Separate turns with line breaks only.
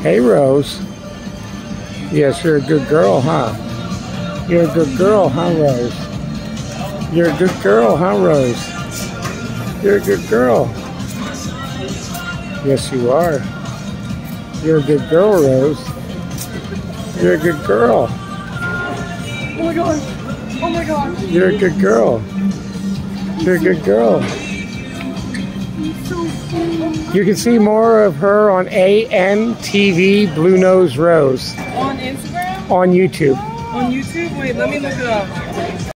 Hey, Rose. Yes, you're a good girl, huh? You're a good girl, huh, Rose? You're a good girl, huh, Rose? You're a good girl. Yes, you are. You're a good girl, Rose. You're a good girl.
Oh my god. Oh my god.
You're a good girl. You're a good girl. You can see more of her on ANTV Blue Nose Rose.
On Instagram?
On YouTube.
On YouTube? Wait, let me look it up.